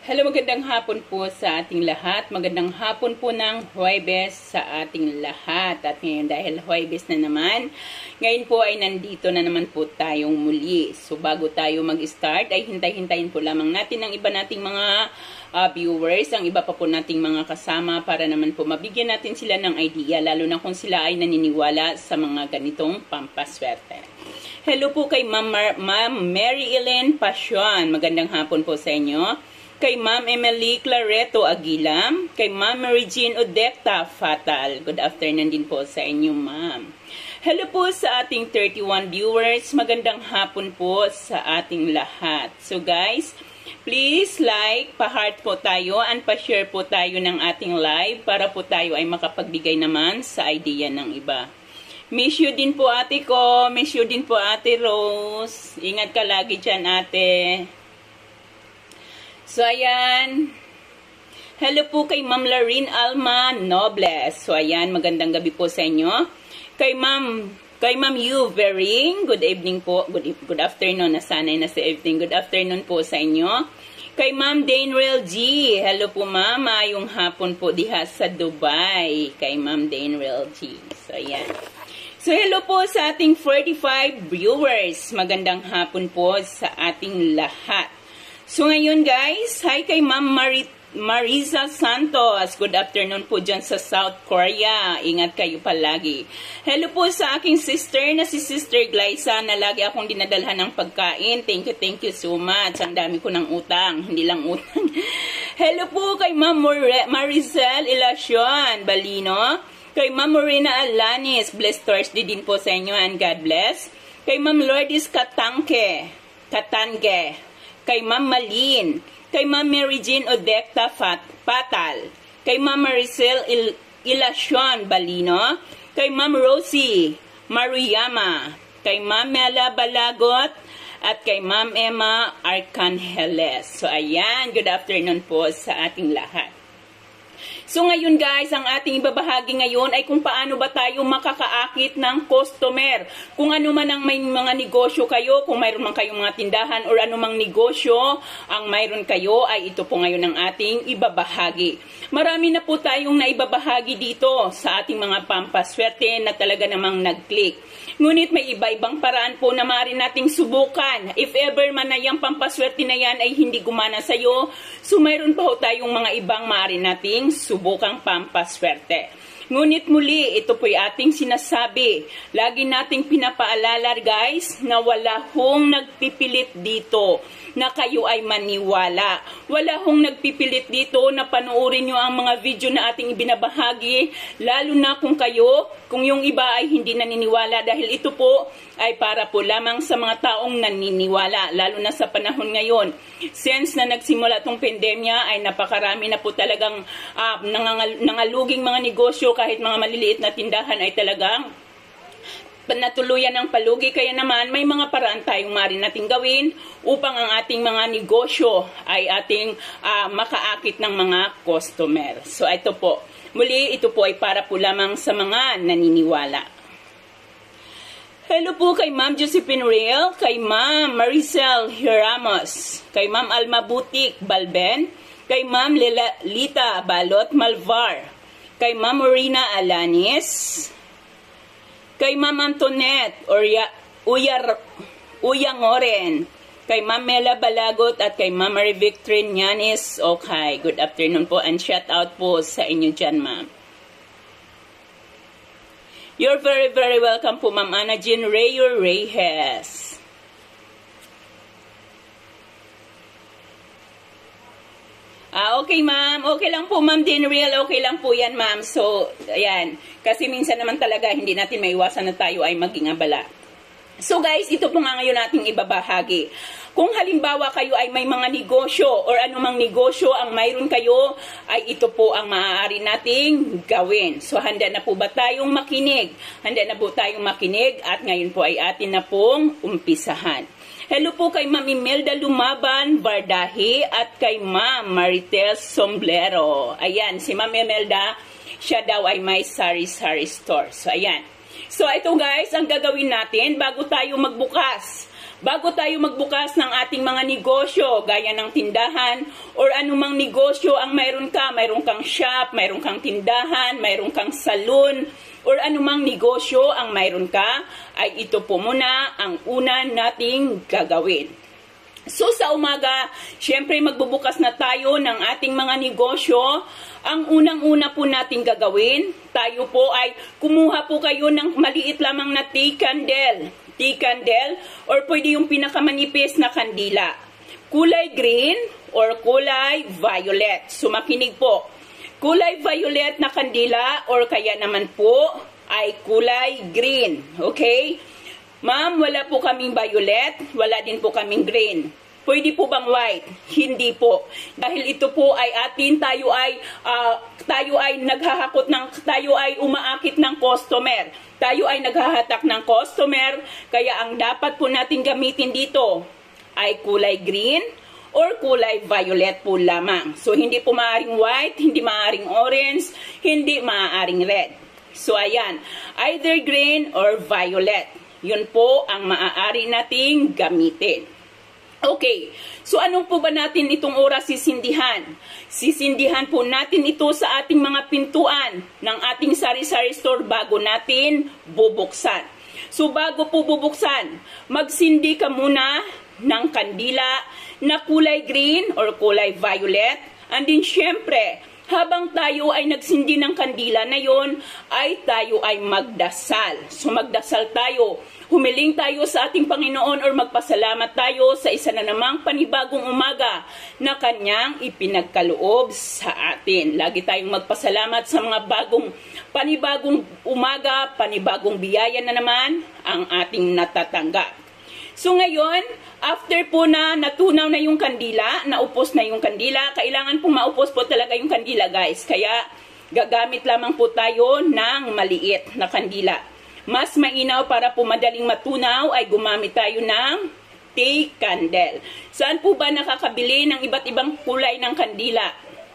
Hello, magandang hapon po sa ating lahat. Magandang hapon po ng Huwebes sa ating lahat. At ngayon dahil Huwebes na naman, ngayon po ay nandito na naman po tayong muli. So bago tayo mag-start ay hintay-hintayin po lamang natin ang iba nating mga viewers, ang iba pa po nating mga kasama para naman po mabigyan natin sila ng idea, lalo na kung sila ay naniniwala sa mga ganitong pampaswerte. Hello po kay Ma'am Mary Ellen Passion. Magandang hapon po sa inyo. Kay Ma'am Emily Clareto Aguilam, kay Ma'am Regine Odecta Fatal. Good afternoon din po sa inyo, Ma'am. Hello po sa ating 31 viewers. Magandang hapon po sa ating lahat. So guys, please like, pa-heart po tayo, and pa-share po tayo ng ating live para po tayo ay makapagbigay naman sa idea ng iba. Miss you din po ate ko, miss you din po ate Rose. Ingat ka lagi dyan ate. So, ayan. Hello po kay Ma'am Larine Alma Nobles. So, ayan. Magandang gabi po sa inyo. Kay Ma'am Yu Vering. Good evening po. Good afternoon. Nasanay na sa evening. Good afternoon po sa inyo. Kay Ma'am Dainrel G. Hello po, Ma'am. Yung hapon po diha sa Dubai. Kay Ma'am Dainrel G. So, ayan. So, hello po sa ating 45 viewers. Magandang hapon po sa ating lahat. So ngayon guys, hi kay Ma'am Marisa Santos. Good afternoon po dyan sa South Korea. Ingat kayo palagi. Hello po sa aking sister na si Sister Glyza na lagi akong dinadalhan ng pagkain. Thank you so much. Ang dami ko ng utang. Hindi lang utang. Hello po kay Ma'am Maricel Ilacion Balino. Kay Ma'am Morena Alanis. Blessed Thursday din po sa inyo and God bless. Kay Ma'am Lourdes Katange. Kay Ma'am Malin, kay Ma'am Mary Jean Odecta Fatal, kay Ma'am Maricel Ilacion Balino, kay Ma'am Rosie Maruyama, kay Ma'am Mela Balagot, at kay Ma'am Emma Arcangeles. So ayan, good afternoon po sa ating lahat. So ngayon guys, ang ating ibabahagi ngayon ay kung paano ba tayo makakaakit ng customer. Kung ano man ang may mga negosyo kayo, kung mayroon man kayong mga tindahan or anumang negosyo ang mayroon kayo, ay ito po ngayon ang ating ibabahagi. Marami na po tayong naibabahagi dito sa ating mga pampaswerte na talaga namang nag-click. Ngunit may iba-ibang paraan po na maaari nating subukan. If ever man na yung pampaswerte na yan ay hindi gumana sa'yo, so mayroon pa ho tayong mga ibang maaari nating subukang pampaswerte. Ngunit muli, ito po'y ating sinasabi. Lagi nating pinapaalala guys na wala hong nagpipilit dito na kayo ay maniwala. Wala hong nagpipilit dito na panoorin nyo ang mga video na ating ibinabahagi, lalo na kung yung iba ay hindi naniniwala, dahil ito po ay para po lamang sa mga taong naniniwala, lalo na sa panahon ngayon. Since na nagsimula itong pandemya ay napakarami na po talagang nangaluging mga negosyo, kahit mga maliliit na tindahan ay talagang natuluyan ng palugi. Kaya naman may mga paraan tayong maaari nating gawin upang ang ating mga negosyo ay ating makaakit ng mga customer. So ito po, muli ito po ay para po lamang sa mga naniniwala. Hello po kay Ma'am Josephine Real, kay Ma'am Maricel Hiramos, kay Ma'am Alma Butik Balben, kay Ma'am Lita Balot Malvar, kay Ma'am Morena Alanis, kay Ma'am Antoinette Uyangoren, kay Ma'am Mela Balagot, at kay Ma'am Marie Victorine Yanis. Okay, good afternoon po and shout out po sa inyo dyan, Ma'am. You're very, very welcome po, Ma'am Ana Jean Rayo Reyes. Okay, Ma'am. Okay lang po, Ma'am Dinreal. Okay lang po yan, Ma'am. So, ayan. Kasi minsan naman talaga, hindi natin maiwasan na tayo ay maging abala. So, guys, ito po nga ngayon nating ibabahagi. Kung halimbawa kayo ay may mga negosyo or anumang negosyo ang mayroon kayo, ay ito po ang maaari nating gawin. So, handa na po ba tayong makinig? Handa na po tayong makinig at ngayon po ay atin na pong umpisahan. Hello po kay Ma'am Imelda Lumaban Bardahi at kay Ma'am Maritel Sombrero. Ayan, si Ma'am Imelda, siya daw ay may sari-sari store. So, ayan. So, ito guys, ang gagawin natin bago tayo magbukas Bago tayo magbukas ng ating mga negosyo, gaya ng tindahan, or anumang negosyo ang mayroon kang shop, mayroon kang tindahan, mayroon kang salon, or anumang negosyo ang mayroon ka, ay ito po muna ang una nating gagawin. So sa umaga, syempre magbubukas na tayo ng ating mga negosyo. Ang unang-una po nating gagawin, tayo po ay kumuha po kayo ng maliit lamang na tea candle, or pwede yung pinakamanipis na kandila. Kulay green or kulay violet. So makinig po. Kulay violet na kandila or kaya naman po ay kulay green. Okay? Ma'am, wala po kaming violet, wala din po kaming green. Pwede po bang white? Hindi po. Dahil ito po ay tayo ay naghahakot tayo ay umaakit ng customer. Tayo ay naghahatak ng customer, kaya ang dapat po natin gamitin dito ay kulay green or kulay violet po lamang. So hindi po maaaring white, hindi maaaring orange, hindi maaaring red. So ayan, either green or violet. Yun po ang maaari nating gamitin. Okay, so anong po ba natin itong oras sisindihan? Sisindihan po natin ito sa ating mga pintuan ng ating sari-sari store bago natin bubuksan. So bago po bubuksan, magsindi ka muna ng kandila na kulay green or kulay violet. And then syempre, habang tayo ay nagsindi ng kandila na yon, ay tayo ay magdasal. So magdasal tayo. Humiling tayo sa ating Panginoon or magpasalamat tayo sa isa na namang panibagong umaga na Kanyang ipinagkaloob sa atin. Lagi tayong magpasalamat sa mga panibagong umaga, panibagong biyaya na naman ang ating natatanggap. So ngayon, after po na natunaw na yung kandila, naupos na yung kandila, kailangan po maupos po talaga yung kandila guys. Kaya gagamit lamang po tayo ng maliit na kandila. Mas mainam para po madaling matunaw ay gumamit tayo ng tea candle. Saan po ba nakakabili ng iba't ibang kulay ng kandila?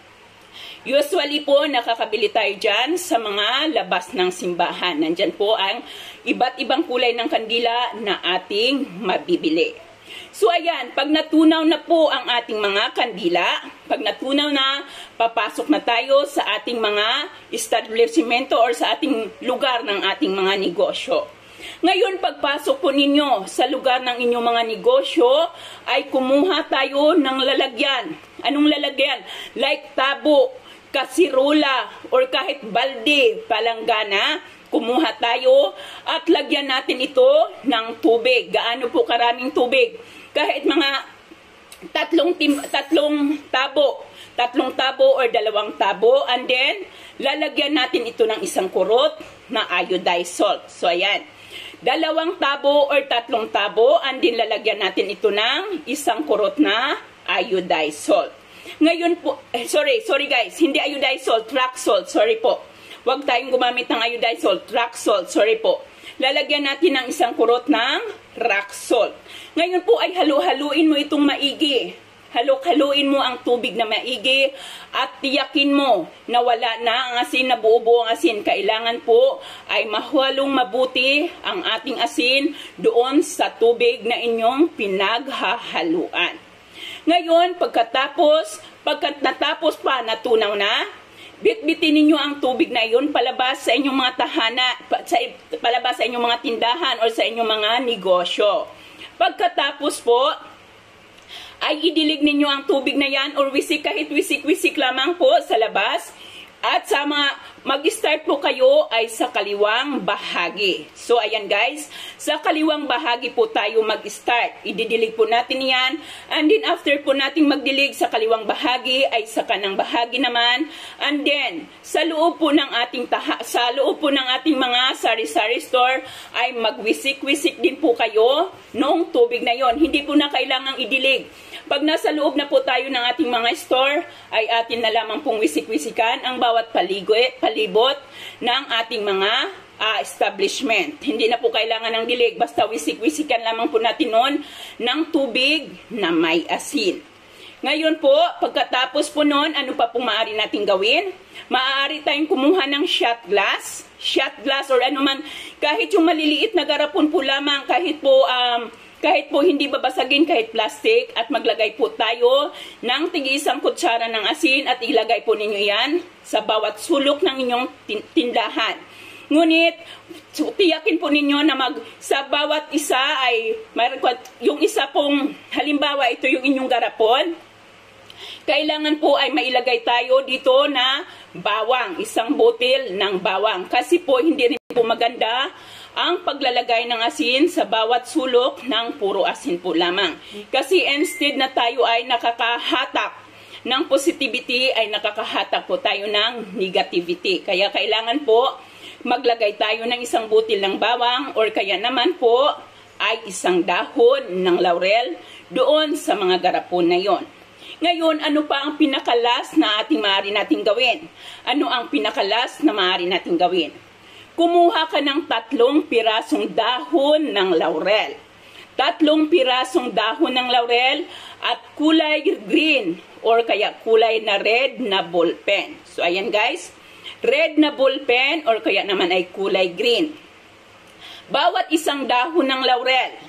Usually po nakakabili tayo dyan sa mga labas ng simbahan. Nandyan po ang iba't ibang kulay ng kandila na ating mabibili. So ayan, pag natunaw na po ang ating mga kandila, pag natunaw na, papasok na tayo sa ating mga establishmento or sa ating lugar ng ating mga negosyo. Ngayon, pagpasok po ninyo sa lugar ng inyong mga negosyo, ay kumuha tayo ng lalagyan. Anong lalagyan? Like tabo, kasirola, or kahit balde, palanggana, kumuha tayo at lagyan natin ito ng tubig. Gaano po karaming tubig? Kahit mga tatlong tabo or 2 tabo, and then lalagyan natin ito ng 1 kurot na iodized salt. So ayan, 2 tabo or 3 tabo, and then lalagyan natin ito ng 1 kurot na iodized salt. Ngayon po, sorry guys, hindi iodized salt, rock salt, sorry po. Huwag tayong gumamit ng iodized salt, rock salt, sorry po. Lalagyan natin ng 1 kurot ng rock salt. Ngayon po ay halu-haluin mo itong maigi. Haluin mo ang tubig na maigi at tiyakin mo na wala na ang asin, na buo-buo ang asin. Kailangan po ay mahalong mabuti ang ating asin doon sa tubig na inyong pinaghahaluan. Ngayon, pagkatapos natapos pa, natunaw na, bitbitin ninyo ang tubig na iyon palabas sa inyong mga palabas sa inyong mga tindahan o sa inyong mga negosyo. Pagkatapos po, ay idilig ninyo ang tubig na yan or kahit wisik-wisik lamang po sa labas. At sa mag-start po kayo ay sa kaliwang bahagi. So ayan guys, sa kaliwang bahagi po tayo mag-start. Ididilig po natin yan. And then after po nating magdilig sa kaliwang bahagi ay sa kanang bahagi naman. And then sa loob po ng ating mga sari-sari store ay magwisik-wisik din po kayo noong tubig na yon. Hindi po na kailangang idilig. Pag nasa loob na po tayo ng ating mga store, ay atin na lamang pong wisik-wisikan ang bawat palibot ng ating mga establishment. Hindi na po kailangan ng dilig, basta wisik-wisikan lamang po natin noon ng tubig na may asin. Ngayon po, pagkatapos po noon, ano pa pong maaari natin gawin? Maaari tayong kumuha ng shot glass or ano man, kahit yung maliliit na garapon po lamang, kahit po Kahit po hindi babasagin kahit plastic at maglagay po tayo ng tig-isang kutsara ng asin at ilagay po ninyo yan sa bawat sulok ng inyong tindahan. Ngunit, tiyakin po ninyo na sa bawat isa ay, yung isa pong, halimbawa ito yung inyong garapon, kailangan po ay mailagay tayo dito na bawang, isang botel ng bawang. Kasi po hindi rin po maganda ang paglalagay ng asin sa bawat sulok ng puro asin po lamang. Kasi instead na tayo ay nakakahatak ng positivity, ay nakakahatak po tayo ng negativity. Kaya kailangan po maglagay tayo ng isang butil ng bawang or kaya naman po ay isang dahon ng laurel doon sa mga garapon na yon. Ngayon, ano pa ang pinakalas na maaari nating gawin? Ano ang pinakalas na maaari nating gawin? Kumuha ka ng 3 pirasong dahon ng laurel. 3 pirasong dahon ng laurel at kulay green or kaya kulay na red na ballpen. So, ayan guys. Red na ballpen or kaya naman ay kulay green. Bawat isang dahon ng laurel,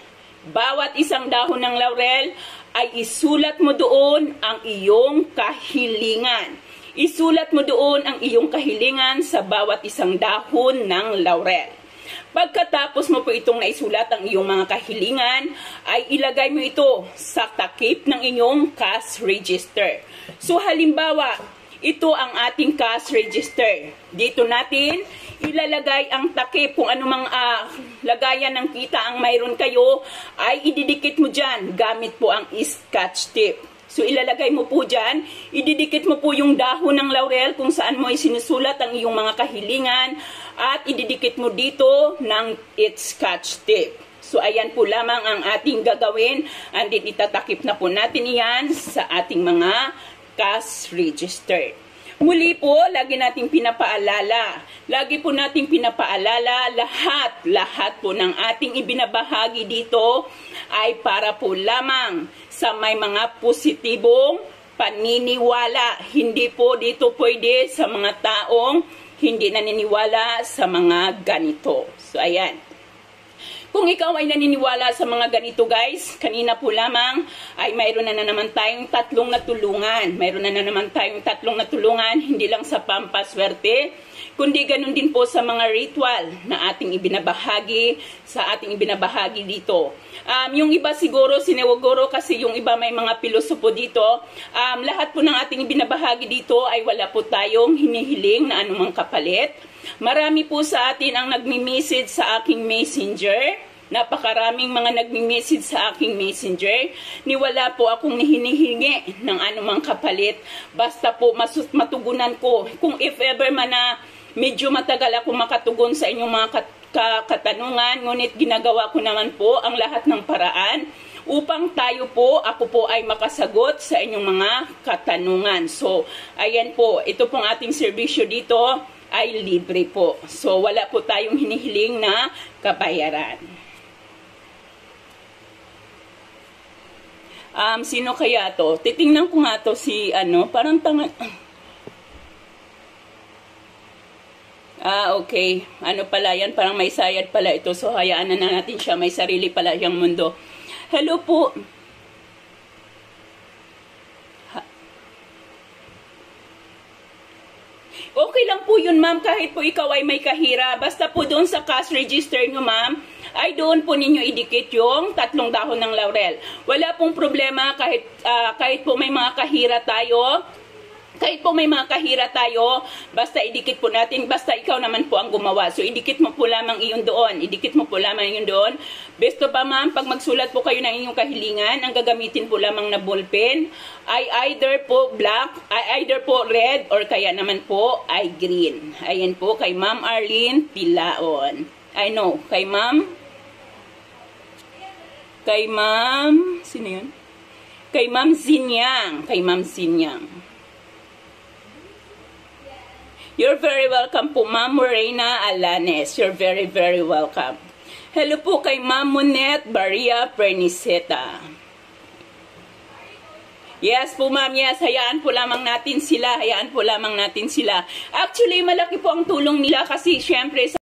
ay isulat mo doon ang iyong kahilingan. Isulat mo doon ang iyong kahilingan sa bawat isang dahon ng laurel. Pagkatapos mo po itong naisulat ang iyong mga kahilingan, ay ilagay mo ito sa takip ng inyong cash register. So halimbawa, ito ang ating cash register. Dito natin ilalagay ang takip. Kung anumang lagayan ng kita ang mayroon kayo, ay ididikit mo dyan gamit po ang scotch tape. So, ilalagay mo po dyan, ididikit mo po yung dahon ng laurel kung saan mo isinusulat ang iyong mga kahilingan at ididikit mo dito ng scotch tape. So, ayan po lamang ang ating gagawin and then itatakip na po natin yan sa ating mga cash register. Muli po, lagi nating pinapaalala. Lagi po nating pinapaalala lahat po ng ating ibinabahagi dito ay para po lamang sa may mga positibong paniniwala. Hindi po dito pwede sa mga taong hindi naniniwala sa mga ganito. So, ayan. Kung ikaw ay naniniwala sa mga ganito guys, kanina po lamang ay mayroon na naman tayong 3 natulungan. Mayroon na naman tayong 3 natulungan, hindi lang sa pampaswerte, kundi ganun din po sa mga ritual na ating ibinabahagi dito. Yung iba siguro sinewagoro kasi yung iba may mga pilosopo dito. Lahat po ng ating ibinabahagi dito ay wala po tayong hinihiling na anumang kapalit. Marami po sa atin ang nagmi-message sa aking messenger. Napakaraming mga nagmi-message sa aking messenger. Niwala po akong hinihingi ng anumang kapalit. Basta po matugunan ko. Kung if ever man na medyo matagal ako makatugon sa inyong mga katanungan, ngunit ginagawa ko naman po ang lahat ng paraan upang ako po ay makasagot sa inyong mga katanungan. So, ayan po, ito pong ating serbisyo dito ay libre po. So, wala po tayong hinihiling na kabayaran. Sino kaya to? Titingnan ko nga to si, parang tanga... okay. Ano pala yan? Parang may sayad pala ito. So, hayaan na natin siya. May sarili pala yung mundo. Hello po. Okay lang po yun, ma'am, kahit po ikaw ay may kahira. Basta po doon sa cash register nyo, ma'am, ay doon po ninyo idikit yung 3 dahon ng laurel. Wala pong problema kahit po may mga kahira tayo. Kahit po may mga kahira tayo, basta idikit po natin, basta ikaw naman po ang gumawa. So, idikit mo po lamang iyon doon. Idikit mo po lamang iyon doon. Besto pa ma'am, pag magsulat po kayo ng inyong kahilingan, ang gagamitin po lamang na ballpen ay either po black, ay either po red, or kaya naman po ay green. Ayan po, kay Ma'am Arlene Pilaon. I know, kay Ma'am, sino yun? Kay Ma'am Zinyang. Kay Ma'am Zinyang. You're very welcome po, Ma'am Morena Alanes. You're very, very welcome. Hello po kay Ma'am Monet Baria Perniceta. Yes po, Ma'am. Yes, hayaan po lamang natin sila. Hayaan po lamang natin sila. Actually, malaki po ang tulong nila kasi syempre